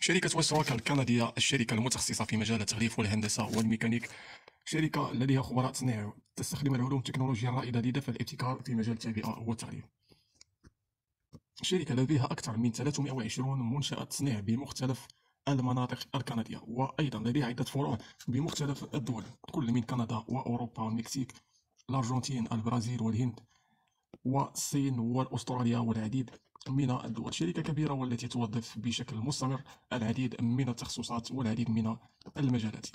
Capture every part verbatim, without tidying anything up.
شركة ويستروك الكندية، الشركة المتخصصة في مجال التغليف والهندسة والميكانيك، شركة لديها خبراء تصنيع تستخدم العلوم التكنولوجية الرائدة لدفع الابتكار في مجال التعبئة والتغليف. الشركة لديها أكثر من ثلاثمائة وعشرين منشأة تصنيع بمختلف المناطق الكندية، وأيضا لديها عدة فروع بمختلف الدول، كل من كندا وأوروبا والمكسيك، الأرجنتين، البرازيل والهند والصين واستراليا والعديد من الدول. شركة كبيرة والتي توظف بشكل مستمر العديد من التخصصات والعديد من المجالات.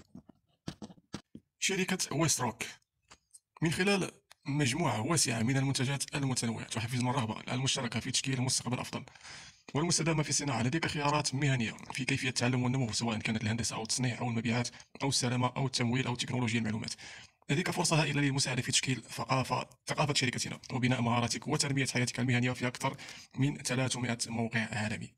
شركة ويستروك من خلال مجموعة واسعة من المنتجات المتنوعة تحفز الرغبة المشتركة في تشكيل مستقبل أفضل والمستدامة في الصناعة. لديك خيارات مهنية في كيفية التعلم والنمو، سواء كانت الهندسة أو التصنيع أو المبيعات أو السلامة أو التمويل أو تكنولوجيا المعلومات. لديك فرصة هائلة للمساعدة في تشكيل ثقافة ثقافة شركتنا وبناء مهاراتك وتنمية حياتك المهنية في أكثر من ثلاثمائة موقع عالمي.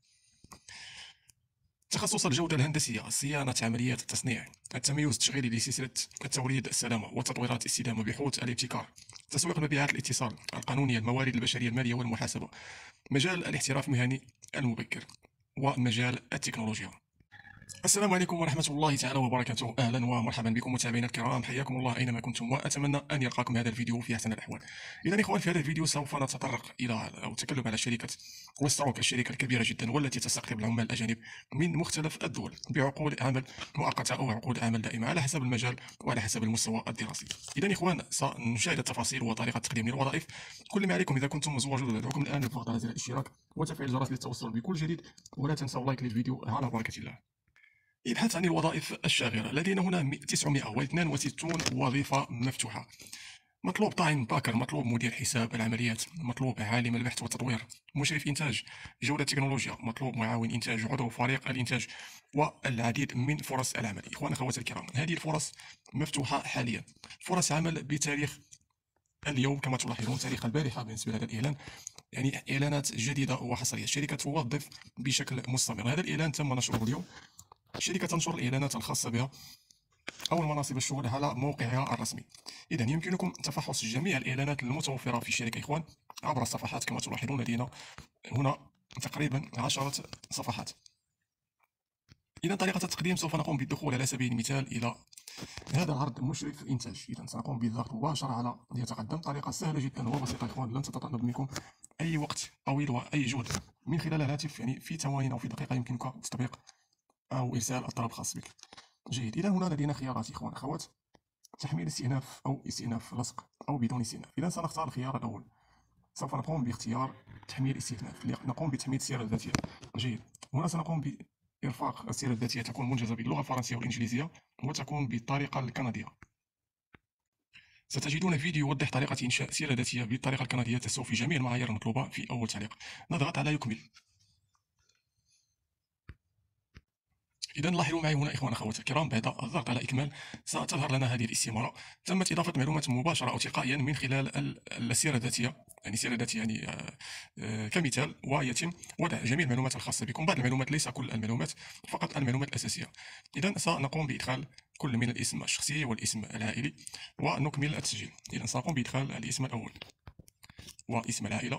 تخصص الجودة الهندسية، صيانة عمليات التصنيع، التميز التشغيلي لسلسلة التوريد، السلامة وتطويرات الاستدامة بحوث الابتكار، تسويق المبيعات، الاتصال، القانونية، الموارد البشرية، المالية والمحاسبة، مجال الاحتراف المهني المبكر، ومجال التكنولوجيا. السلام عليكم ورحمة الله تعالى وبركاته. أهلا ومرحبا بكم متابعينا الكرام، حياكم الله أينما كنتم، وأتمنى أن يلقاكم هذا الفيديو في أحسن الأحوال. إذا إخوان، في هذا الفيديو سوف نتطرق إلى أو التكلم على شركة ويستروك، الشركة الكبيرة جدا والتي تستقطب العمال الأجانب من مختلف الدول بعقود عمل مؤقتة أو عقود عمل دائمة على حسب المجال وعلى حسب المستوى الدراسي. إذا إخوان، سنشاهد التفاصيل وطريقة تقديم الوظائف. كل ما عليكم إذا كنتم زوار جدد لدعوكم الآن الضغط على زر الاشتراك وتفعيل الجرس للتوصل بكل جديد، ولا تنسوا لايك للفيديو على بركة الله. يبحث عن الوظائف الشاغرة. لدينا هنا تسعمائة واثنين وستين وظيفة مفتوحة. مطلوب طاعن باكر، مطلوب مدير حساب العمليات، مطلوب عالم البحث والتطوير، مشرف إنتاج جودة تكنولوجيا، مطلوب معاون إنتاج، عضو فريق الإنتاج، والعديد من فرص العمل. إخوان أخواتي الكرام، هذه الفرص مفتوحة حاليا. فرص عمل بتاريخ اليوم كما تلاحظون، تاريخ البارحة بالنسبة لهذا الإعلان، يعني إعلانات جديدة وحصرية. الشركة توظف بشكل مستمر. هذا الإعلان تم نشره اليوم. الشركة تنشر الإعلانات الخاصة بها أو المناصب الشغل على موقعها الرسمي. إذا يمكنكم تفحص جميع الإعلانات المتوفرة في الشركة إخوان عبر الصفحات. كما تلاحظون لدينا هنا تقريبا عشرة صفحات. إذا طريقة التقديم، سوف نقوم بالدخول على سبيل المثال إلى هذا العرض مشرف إنتاج. إذا سنقوم بالضغط مباشرة على ليتقدم. طريقة سهلة جدا وبسيطة إخوان، لن تتطلب منكم أي وقت طويل وأي جهد. من خلال الهاتف، يعني في ثواني أو في دقيقة يمكنك تطبيق أو إرسال الطلب الخاص بك. جيد. إذا هنا لدينا خيارات إخوان أخوات: تحميل استئناف أو استئناف لصق أو بدون استئناف. إذا سنختار الخيار الأول، سوف نقوم باختيار تحميل استئناف، نقوم بتحميل السيرة الذاتية. جيد. هنا سنقوم بإرفاق السيرة الذاتية، تكون منجزة باللغة الفرنسية والإنجليزية وتكون بالطريقة الكندية. ستجدون فيديو يوضح طريقة إنشاء سيرة ذاتية بالطريقة الكندية تستوفي جميع المعايير المطلوبة في أول تعليق. نضغط على يكمل. إذا لاحظوا معي هنا إخوان أخواتي الكرام، بعد الضغط على إكمال ستظهر لنا هذه الاستمارة. تمت إضافة معلومات مباشرة أو تلقائيا من خلال السيرة الذاتية، يعني سيرة ذاتية يعني آه آه كمثال، ويتم وضع جميع المعلومات الخاصة بكم. بعض المعلومات، ليس كل المعلومات، فقط المعلومات الأساسية. إذا سنقوم بإدخال كل من الاسم الشخصي والاسم العائلي ونكمل التسجيل. إذا سنقوم بإدخال الاسم الأول واسم العائلة.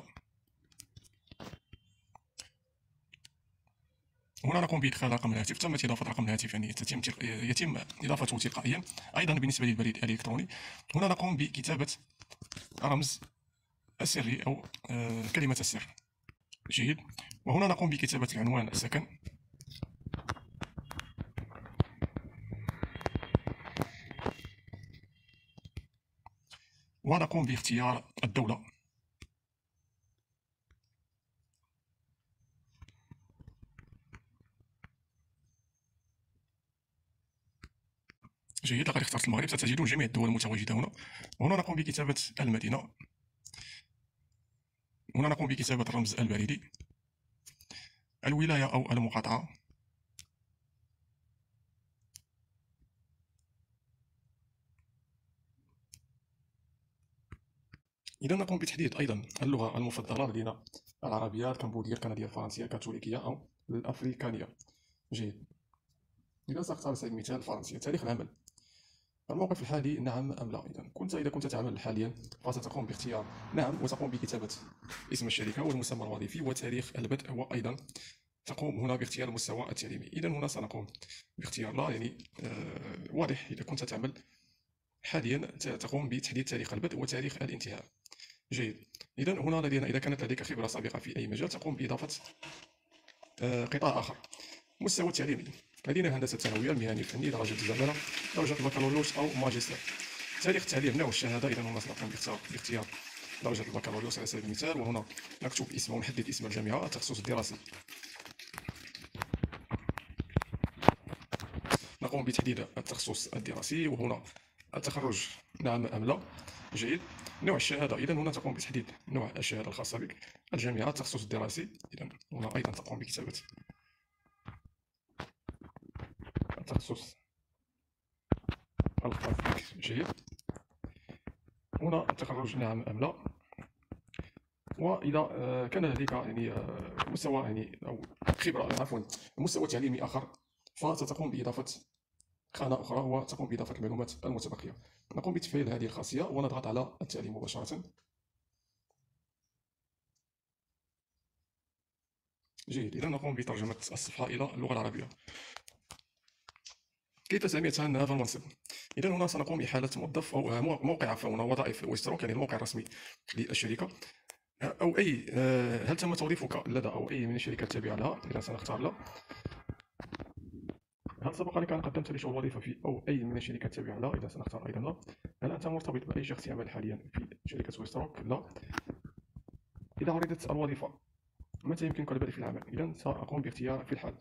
هنا نقوم بإدخال رقم الهاتف. تمت إضافة رقم الهاتف، يعني يتم يتم إضافته تلقائيا. أيضا بالنسبة للبريد الإلكتروني، هنا نقوم بكتابة رمز السري أو آه كلمة السر. جيد. وهنا نقوم بكتابة العنوان السكن. ونقوم باختيار الدولة. جيد. لقد اخترت المغرب. ستجدون جميع الدول المتواجدة هنا. وهنا نقوم بكتابة المدينة. هنا نقوم بكتابة الرمز البريدي، الولاية أو المقاطعة، إذا نقوم بتحديد أيضا اللغة المفضلة. لدينا العربية، الكمبودية، الكندية، الفرنسية، الكاثوليكية أو الأفريكانية. جيد. إذا سأختار على سبيل المثال الفرنسية. تاريخ العمل، الموقف الحالي نعم أم لا. إذا كنت إذا كنت تعمل حاليا فستقوم باختيار نعم، وتقوم بكتابة اسم الشركة والمسمى الوظيفي وتاريخ البدء وأيضا تقوم هنا باختيار المستوى التعليمي. إذا هنا سنقوم باختيار لا، يعني آه واضح إذا كنت تعمل حاليا تقوم بتحديد تاريخ البدء وتاريخ الانتهاء. جيد. إذا هنا لدينا، إذا كانت لديك خبرة سابقة في أي مجال، تقوم بإضافة آه قطاع آخر. مستوى التعليمي، لدينا هندسة ثانوية، المهني، الفني، درجة الزمالة، درجة البكالوريوس أو ماجستير. تاريخ التعليم، نوع الشهادة، إذا هنا سنقوم باختيار باختيار درجة البكالوريوس على سبيل المثال، وهنا نكتب اسم ونحدد اسم الجامعة. التخصص الدراسي، نقوم بتحديد التخصص الدراسي، وهنا التخرج نعم أم لا. جيد. نوع الشهادة، إذا هنا تقوم بتحديد نوع الشهادة الخاصة بك. الجامعة، التخصص الدراسي، إذا هنا أيضا تقوم بكتابة التخصص الخاص بك. جيد. هنا التخرج نعم أم لا. وإذا آه، كان لديك يعني آه، مستوى يعني أو خبرة، عفوا مستوى تعليمي آخر، فستقوم بإضافة خانة أخرى وتقوم بإضافة المعلومات المتبقية. نقوم بتفعيل هذه الخاصية ونضغط على التعليم مباشرة. جيد. إذا نقوم بترجمة الصفحة إلى اللغة العربية. كيف سمعت عن هذا المنصب؟ إذا هنا سنقوم بإحالة موظف أو موقع، عفوا وظائف واشتراك، يعني الموقع الرسمي للشركة، أو أي آه، هل تم توظيفك لدى أو أي من الشركات التابعة لها؟ إذا سنختار لا. هل سبق لك أن قدمت لشغل وظيفة في أو أي من الشركات التابعة لها؟ إذا سنختار أيضا لا. هل أنت مرتبط بأي شخص يعمل حاليا في شركة ويستروك؟ لا. إذا عرضت الوظيفة، متى يمكنك البدء في العمل؟ إذا سأقوم باختيار في الحال.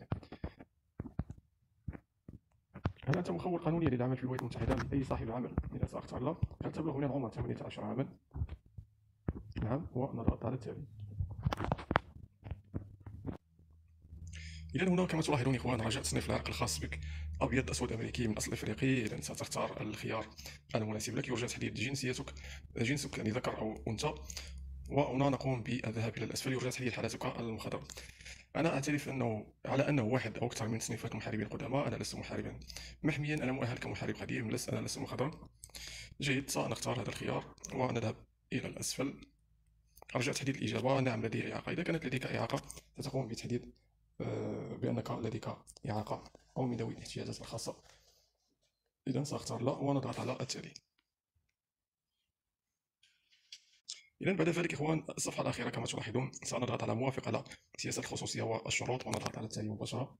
هل أنت مخول قانونيا للعمل في الولايات المتحدة لأي صاحب عمل؟ إذا سأختار لا. هل تبلغ من العمر ثمانية عشر عاما؟ نعم، ونضغط على التالي. إذا هنا كما تلاحظون إخوان، رجاء تصنيف العرق الخاص بك، أبيض، أسود، أمريكي، من أصل إفريقي. إذا ستختار الخيار المناسب لك. يرجى تحديد جنسيتك، جنسك يعني ذكر أو أنثى. وهنا نقوم بالذهاب إلى الأسفل، يرجى تحديد حالتك المخضرة. أنا أعترف أنه على أنه واحد أو أكثر من تصنيفات المحاربين القدماء. أنا لست محاربا محميا، أنا مؤهل كمحارب قديم، لست أنا لست مخضرا. جيد. سنختار هذا الخيار ونذهب إلى الأسفل. رجاء تحديد الإجابة. نعم، لدي إعاقة. إذا كانت لديك إعاقة ستقوم بتحديد آه، بأنك لديك إعاقة أو من ذوي الاحتياجات الخاصة. إذا سأختار لا ونضغط على التالي. إذا بعد ذلك إخوان، الصفحة الأخيرة كما تلاحظون، سنضغط على موافق على سياسة الخصوصية والشروط ونضغط على التالي مباشرة.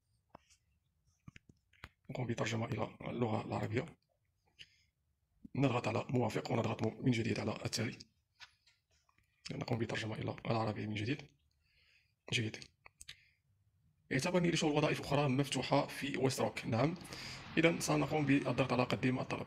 نقوم بترجمة إلى اللغة العربية. نضغط على موافق ونضغط من جديد على التالي. نقوم بترجمة إلى العربية من جديد. جيد. اعتبرني لشغل وظائف أخرى مفتوحة في ويستروك. نعم. إذا سنقوم بالضغط على قديم الطلب.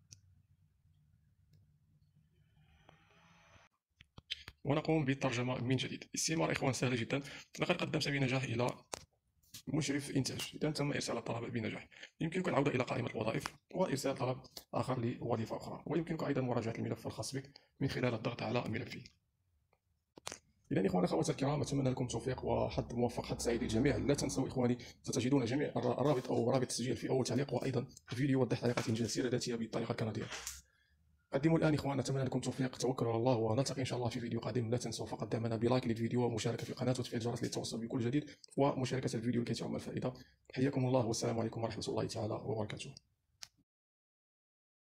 ونقوم بالترجمة من جديد. استمرار إخوان سهل جدا. لقد قدمت بنجاح إلى مشرف إنتاج. إذا تم إرسال الطلب بنجاح، يمكنك العودة إلى قائمة الوظائف وإرسال طلب آخر لوظيفة أخرى، ويمكنك أيضا مراجعة الملف الخاص بك من خلال الضغط على ملفه. إذا إخواني أخواتي الكرام، أتمنى لكم التوفيق وحظ موفق، حظ سعيد للجميع. لا تنسوا إخواني، ستجدون جميع الرابط أو رابط التسجيل في أول تعليق، وأيضا الفيديو يوضح طريقة إنجاز السيرة الذاتية بالطريقة الكندية. قدموا الآن إخوان. أتمنى لكم التوفيق، توكلوا على الله، ونلتقي إن شاء الله في فيديو قادم. لا تنسوا فقط دعمنا بلايك للفيديو ومشاركة في القناة وتفعيل الجرس للتوصل بكل جديد، ومشاركة الفيديو لكي تعم الفائدة. حياكم الله، والسلام عليكم ورحمة الله تعالى وبركاته.